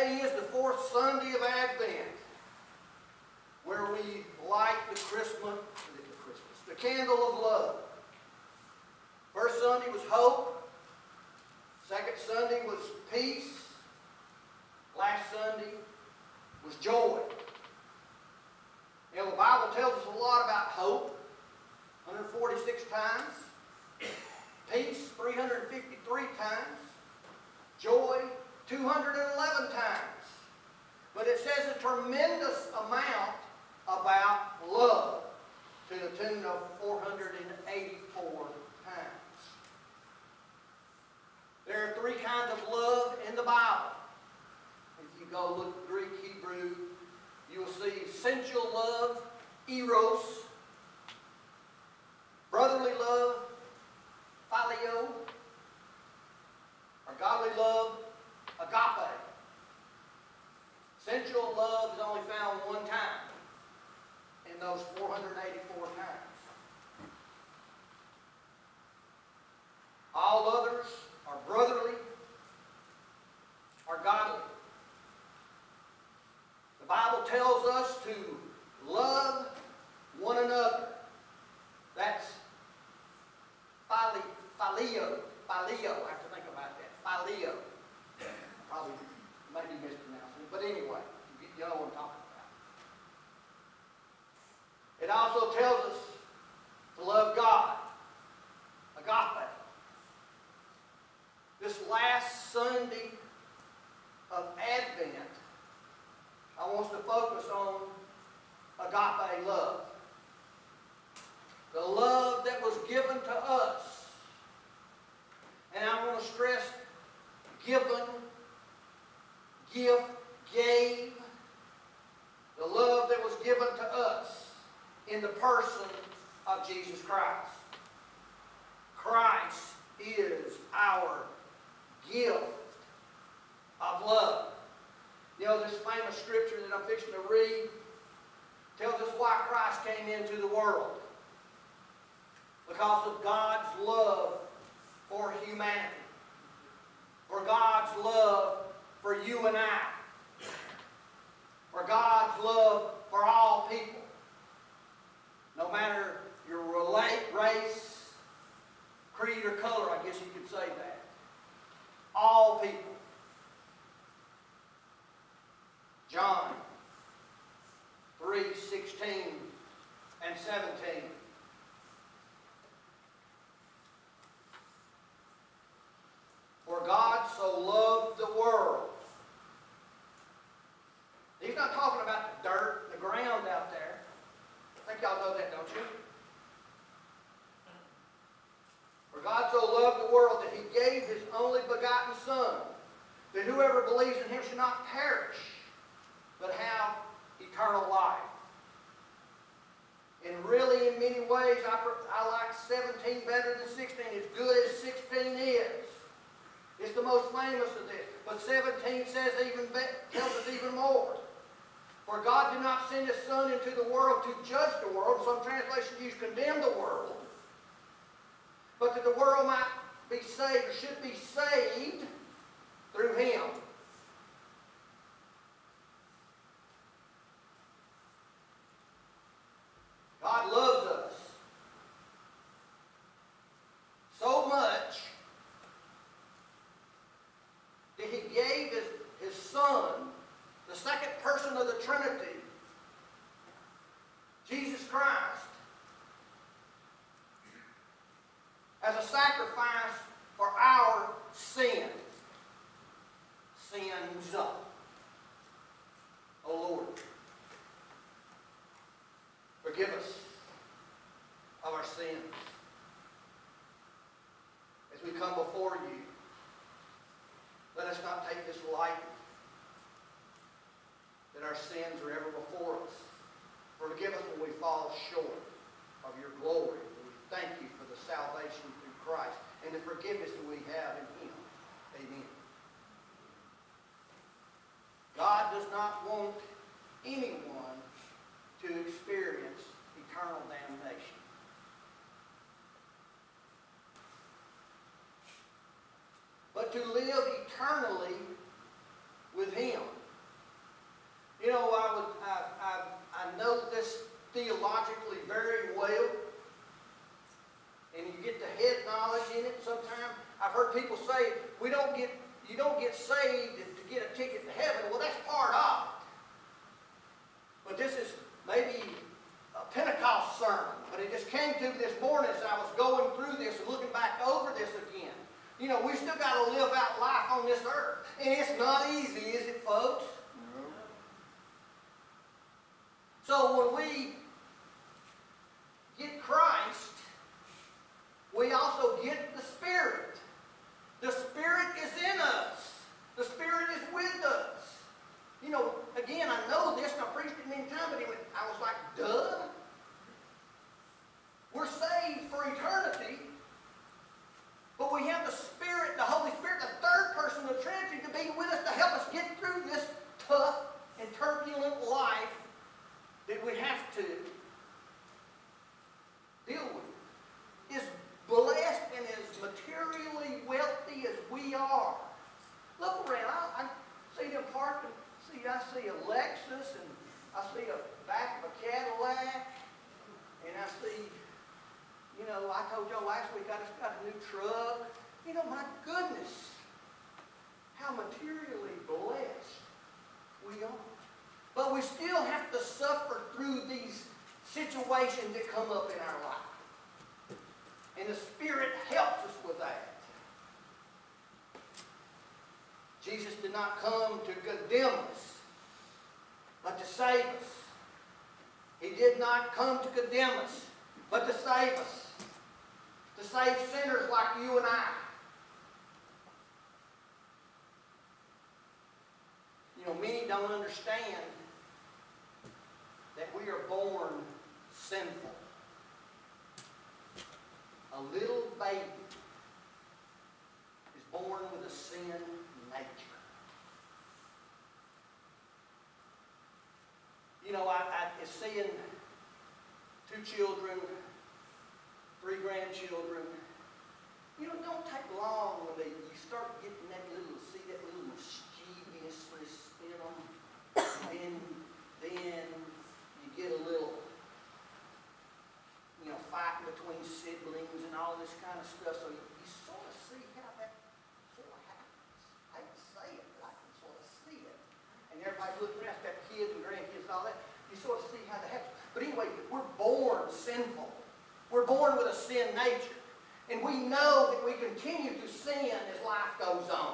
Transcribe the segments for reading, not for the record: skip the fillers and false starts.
Today is the fourth Sunday of Advent, where we light the candle of love. First Sunday was hope. Second Sunday was peace. Last Sunday was joy. You know, the Bible tells us a lot about hope, 146 times. Peace, 353 times. Joy, 211 times. But it says a tremendous amount about love, to the tune of 484 times. There are three kinds of love in the Bible. If you go look Greek, Hebrew, you will see sensual love, eros, brotherly love, phileo, or godly love, agape. Sensual love is only found one time in those 484 times. All others are brotherly or godly. The Bible tells us to love one another. That's phileo. Phileo. I have to think about that. Phileo. Probably maybe mispronouncing it, but anyway, you know what I'm talking about. It also tells us to love God. Agape. This last Sunday of Advent, I want us to focus on agape love. The love that was given to us. And I want to stress given, gift, gave. The love that was given to us in the person of Jesus Christ. Christ is our gift of love. You know, this famous scripture that I'm fixing to read tells us why Christ came into the world. Because of God's love for humanity. For God's love for you and I. For God's love for all people. No matter your race, creed, or color, I guess you could say that. All people. John 3:16 and 17. For God so loved the world. He's not talking about the dirt, the ground out there. I think y'all know that, don't you? For God so loved the world that He gave His only begotten Son, that whoever believes in Him should not perish, but have eternal life. And really, in many ways, I like 17 better than 16, as good as 16 is. It's the most famous of this. But 17 says tells us even more. For God did not send His Son into the world to judge the world. Some translations use condemn the world. But that the world might be saved, or should be saved, through Him. God loves us so much that He gave His Son, the second person of the Trinity, Jesus Christ, as a sacrifice for our sin. Sins. Oh Lord, forgive us of our sins. As we come before You, let us not take this lightly, that our sins are ever before us. Forgive us when we fall short of Your glory. We thank You for the salvation through Christ and the forgiveness that we have in Him. Amen. God does not want anyone to experience eternal damnation. But to live eternally with Him. I've heard people say, you don't get saved to get a ticket to heaven. Well, that's part of it. But this is maybe a Pentecost sermon. But it just came to me this morning as I was going through this and looking back over this again. You know, we still got to live out life on this earth. And it's not easy, is it, folks? No. So when we get Christ, we also get the Spirit. The Spirit is in us. The Spirit is with us. You know, again, I know this, and I preached it many times, but I was like, duh. We're saved for eternity, but we have the Spirit, the Holy Spirit, the third person of the Trinity, to be with us to help us get through this tough and turbulent life that we have to deal with. As blessed and as materially wealthy as we are, look around. I see them parked. I see a Lexus, and I see a back of a Cadillac, and I see, you know, I told y'all last week I just got a new truck. You know, my goodness, how materially blessed we are. But we still have to suffer through these situations that come up in our life. And the Spirit helps us with that. Jesus did not come to condemn us, but to save us. He did not come to condemn us, but to save us. To save sinners like you and I. You know, many don't understand that we are born sinful. A little baby is born with a sin nature. You know, I is seeing 2 children, 3 grandchildren. You know, it don't take long when you start getting that little mischievousness in them. And then you get a little, you know, fighting between siblings and all this kind of stuff. So you sort of see how that sort of happens. I hate to say it, but I can sort of see it. And everybody's looking around, got kids and grandkids and all that. You sort of see how that happens. But anyway, we're born sinful. We're born with a sin nature. And we know that we continue to sin as life goes on.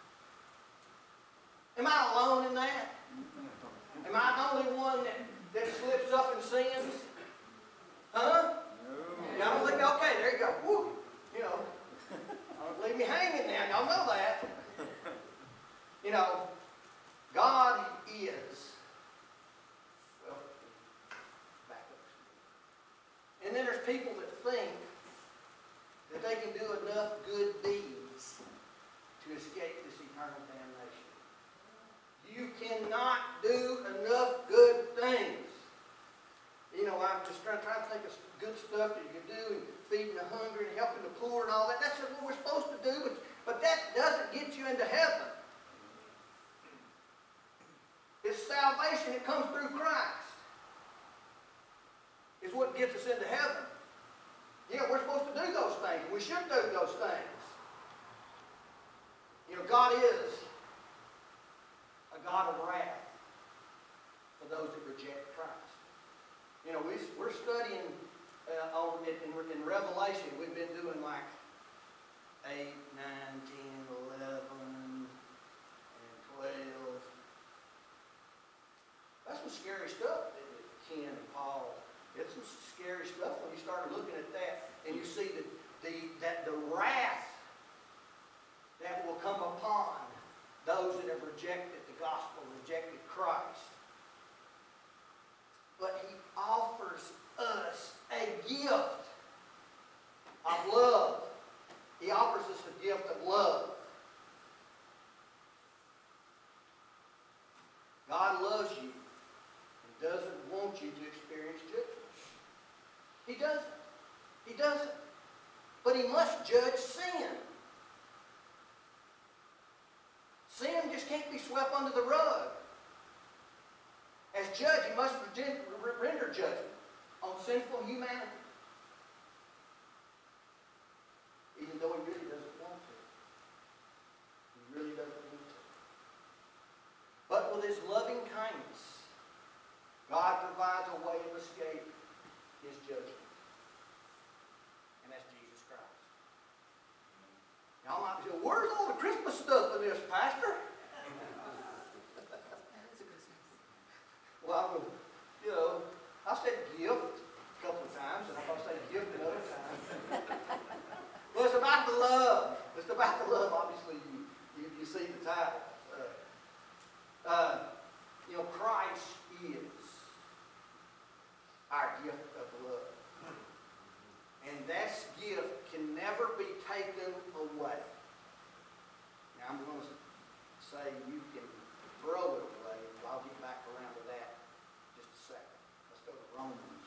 Am I alone in that? Am I the only one that slips up and sins? Huh? No. Y'all don't think, okay, there you go. Woo. You know, don't leave me hanging now. Y'all know that. You know, God is, well, back up. And then there's people that think that they can do enough good deeds to escape this eternal damnation. You cannot do enough good things. You know, I'm just trying to think of good stuff that you can do, and feeding the hungry and helping the poor and all that. That's what we're supposed to do, but that doesn't get you into heaven. It's salvation that comes through Christ. Is what gets us into heaven. Yeah, we're supposed to do those things. We should do those things. You know, God is a God of wrath for those that reject Christ. You know, we're studying in Revelation. We've been doing like 8, 9, 10, 11, and 12. That's some scary stuff, Ken and Paul. It's some scary stuff when you start looking at that and you see that the wrath that will come upon those that have rejected the gospel, rejected Christ. But He offers us a gift of love. He offers us a gift of love. God loves you and doesn't want you to experience judgment. He doesn't. He doesn't. But He must judge sin. Sin just can't be swept under the rug. As judge, He must render judgment on sinful humanity. Even though He really doesn't want to. His loving kindness, God provides a way of escape His judgment. And that's Jesus Christ. Y'all might be saying, where's all the Christmas stuff in this, Pastor? Well, I said gift a couple of times, and I'm going to say gift another time. Well, it's about the love. It's about the love. Obviously, you see the title. Christ is our gift of love. And that gift can never be taken away. Now, I'm going to say you can throw it away. I'll get back around to that in just a second. Let's go to Romans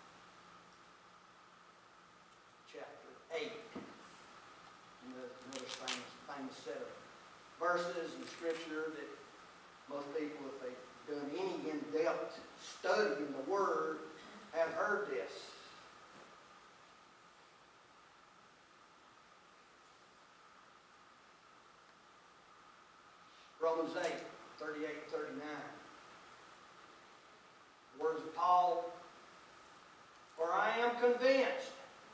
chapter 8. Another famous set of verses in Scripture that most people, if they've done any in-depth study in the Word, have heard this. Romans 8, 38 and 39. The words of Paul, for I am convinced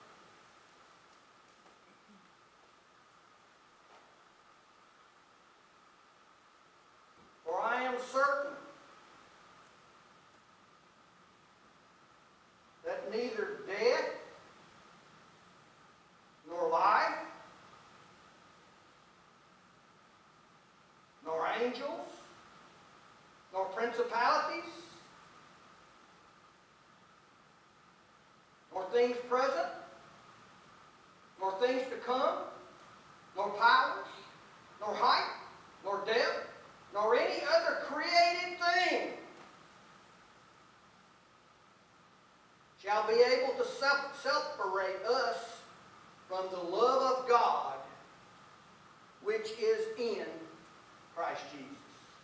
certain that neither death nor life nor angels nor principalities nor things present nor things to come nor powers nor height nor depth nor any other created thing shall be able to separate us from the love of God which is in Christ Jesus.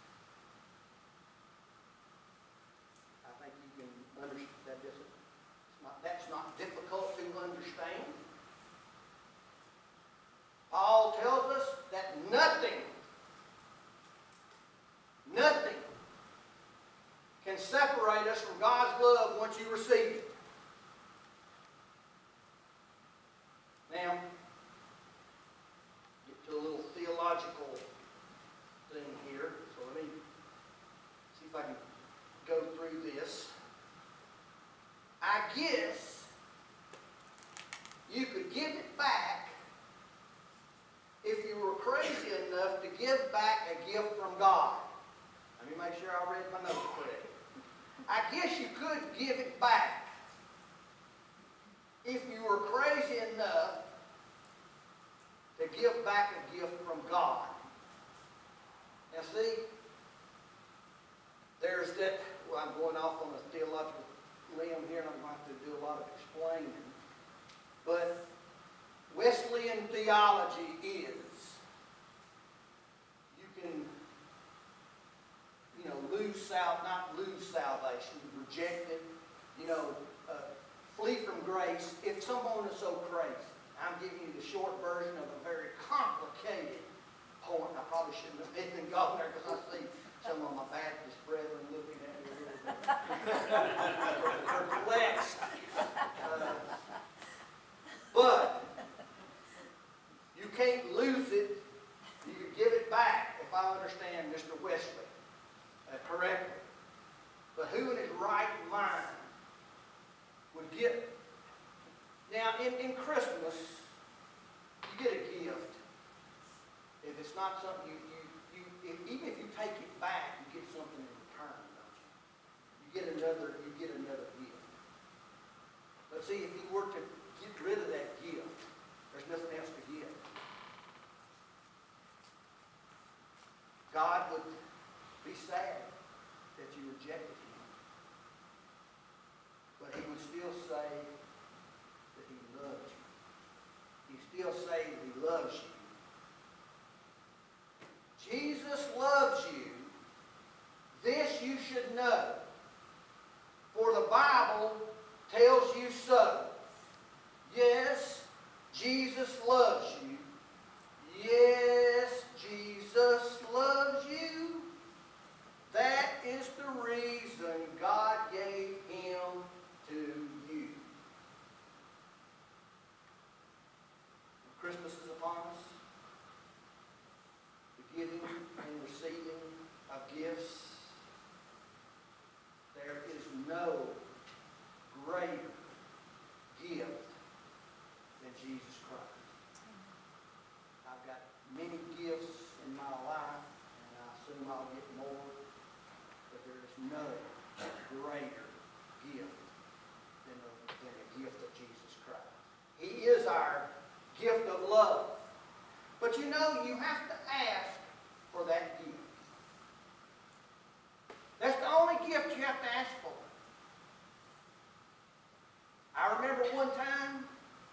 I think you can understand that. That's not difficult to understand. Paul tells us that nothing can separate us from God's love once you receive it. Now, get to a little theological thing here. So let me see if I can go through this. I guess you could give it back if you were crazy enough to give back a gift from God. Let me make sure I read my notes correctly. I guess you could give it back if you were crazy enough to give back a gift from God. Now see, there's that, well, I'm going off on a theological limb here and I'm going to have to do a lot of explaining. But Wesleyan theology is you can not lose salvation, reject it, flee from grace if someone is so crazy. I'm giving you the short version of a very complicated point. I probably shouldn't have even gone there because I see some of my Baptist brethren looking at me a little bit perplexed. But you can't lose it. You can give it back, if I understand Mr. Wesley correctly. But who in his right mind would get it? Now, in Christmas, you get a gift. If it's not something even if you take it back, you get something in return, don't you? You get another gift. But see, if you were to get rid of that gift, there's nothing else to give. God would be sad that you rejected Him. But He would still say that He loves you. He'd still say that He loves you. Jesus loves you. This you should know. For the Bible tells you so. Yes, Jesus loves you. Yes, Jesus loves you. That giving and receiving of gifts, there is no greater gift than Jesus Christ. I've got many gifts in my life, and I assume I'll get more, but there is no greater gift than the gift of Jesus Christ. He is our gift of love. But you know, you have to ask for that gift. That's the only gift you have to ask for. I remember one time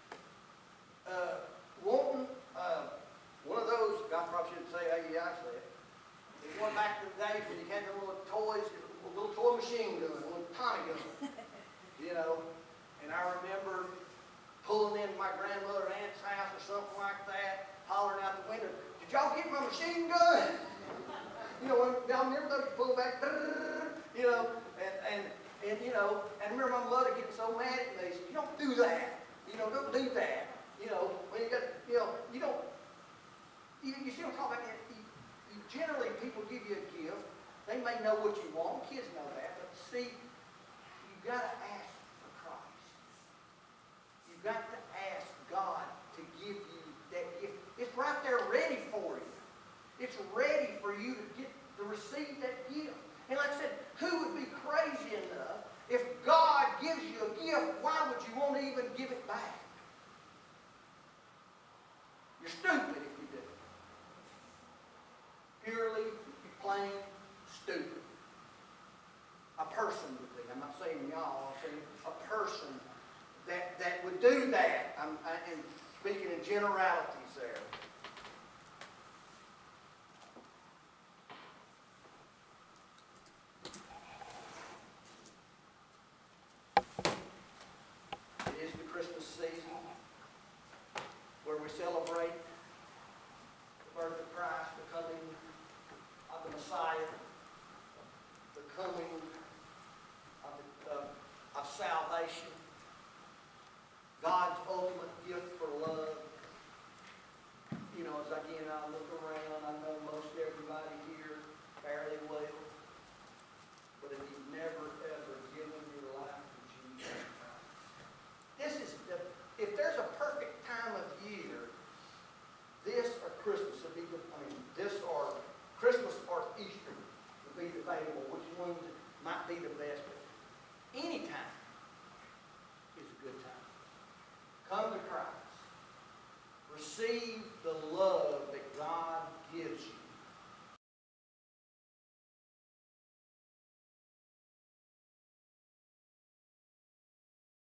wanting one of those, I probably shouldn't say AEI said, it was one back in the days when you had the little toys, a little toy machine gun, a little Tommy gun, you know. And I remember pulling in my grandmother or aunt's house or something like that, hollering out the window, "Did y'all get my machine gun?" You know, y'all remember those, you pull back, you know, and you know, and I remember my mother getting so mad at me. She said, "You don't do that. You know, don't do that. You know, when you got, you know, you don't, you see what I'm talking about? Generally, people give you a gift. They may know what you want. Kids know that. But see, you've got to ask for Christ. You've got to ask God to give you that gift. It's right there ready for you. It's ready for you to receive that gift. And like I said, who would be crazy enough if God gives you a gift, why would you want to even give it back? You're stupid if you do. Purely, plain stupid. A person would be. I'm not saying y'all. I'm saying a person that would do that. I'm speaking in generalities there. It is the Christmas season where we celebrate